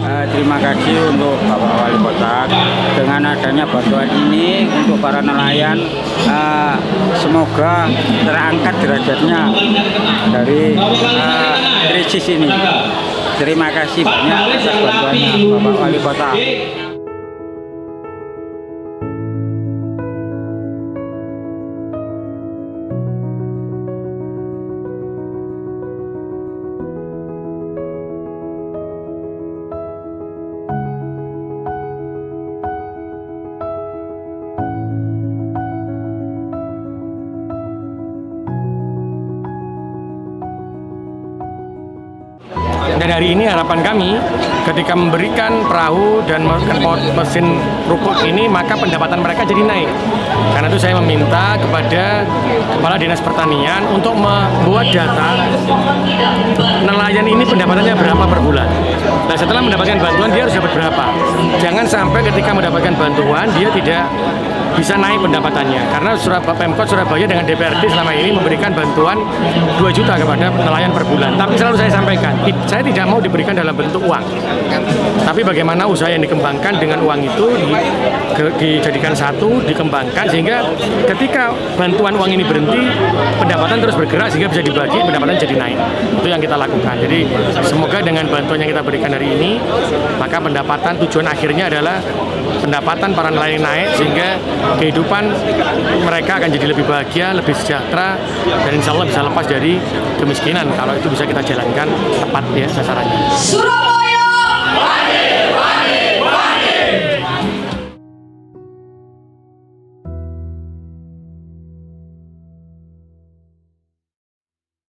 Terima kasih untuk Bapak Wali Kota dengan adanya bantuan ini untuk para nelayan. Semoga terangkat derajatnya dari krisis ini. Terima kasih banyak atas bantuannya Bapak Wali Kota. Dan hari ini harapan kami ketika memberikan perahu dan mesin rukuk ini, maka pendapatan mereka jadi naik. Karena itu saya meminta kepada Kepala Dinas Pertanian untuk membuat data nelayan ini pendapatannya berapa per bulan. Nah, setelah mendapatkan bantuan dia harus dapat berapa. Jangan sampai ketika mendapatkan bantuan dia tidak bisa naik pendapatannya, karena Pemkot Surabaya dengan DPRD selama ini memberikan bantuan 2 juta kepada nelayan per bulan. Tapi selalu saya sampaikan, saya tidak mau diberikan dalam bentuk uang. Tapi bagaimana usaha yang dikembangkan dengan uang itu dijadikan satu, dikembangkan, sehingga ketika bantuan uang ini berhenti, pendapatan terus bergerak sehingga bisa dibagi, pendapatan jadi naik. Itu yang kita lakukan. Jadi semoga dengan bantuan yang kita berikan hari ini, maka pendapatan tujuan akhirnya adalah pendapatan para nelayan naik, sehingga kehidupan mereka akan jadi lebih bahagia, lebih sejahtera, dan insya Allah bisa lepas dari kemiskinan kalau itu bisa kita jalankan tepat ya sasarannya.